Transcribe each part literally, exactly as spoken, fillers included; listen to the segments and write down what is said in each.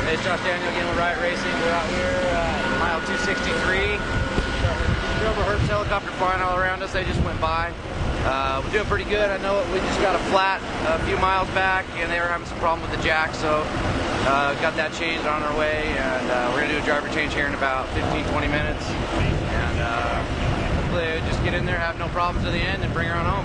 Hey, it's Josh Daniel again with Riot Racing. We're out here uh, mile two sixty-three. There were Hertz helicopter flying all around us. They just went by. Uh, we're doing pretty good. I know we just got a flat a few miles back, and they were having some problem with the jack, so uh, got that changed on our way. And uh, we're gonna do a driver change here in about fifteen, twenty minutes, and uh, hopefully just get in there, have no problems to the end, and bring her on home.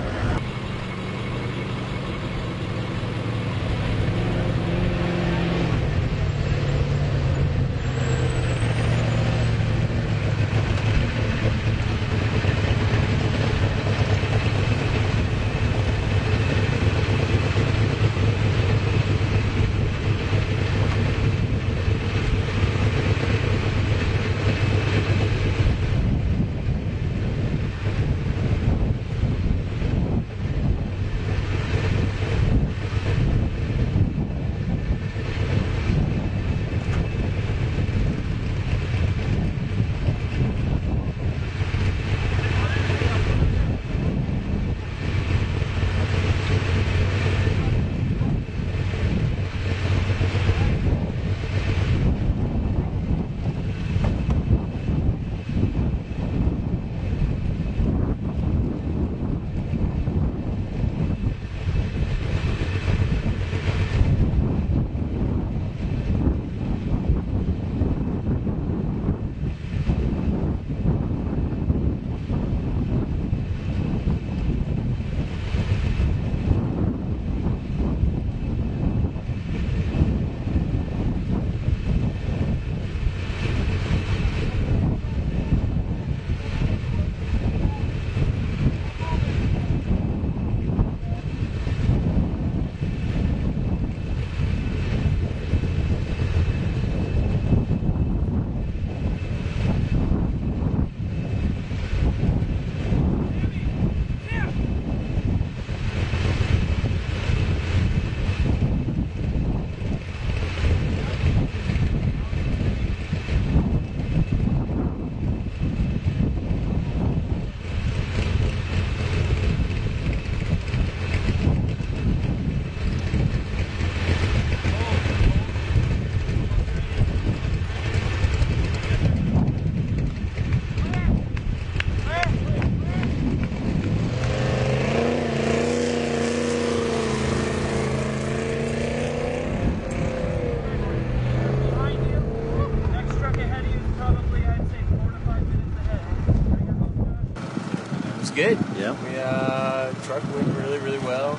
Good. Yeah. We uh, truck went really, really well.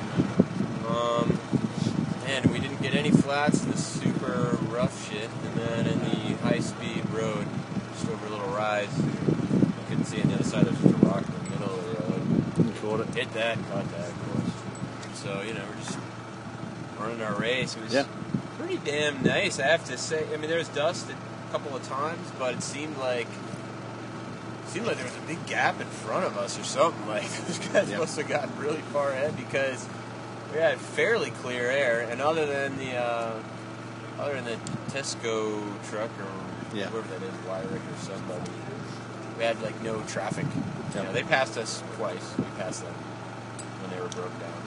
Um, and we didn't get any flats in the super rough shit, and then in the high-speed road, just over a little rise, I couldn't see on the other side. There's just a rock in the middle of the road. You caught it. Hit that, caught that, of course. So you know, we're just running our race. It was yeah. pretty damn nice, I have to say. I mean, there was dust a couple of times, but it seemed like. Seemed like there was a big gap in front of us or something. Like those guys yep. must have gotten really far ahead because we had fairly clear air, and other than the uh, other than the Tesco truck or yeah. whoever that is, Wyrick or somebody, we had like no traffic. Yep. You know, they passed us twice. We passed them when they were broke down.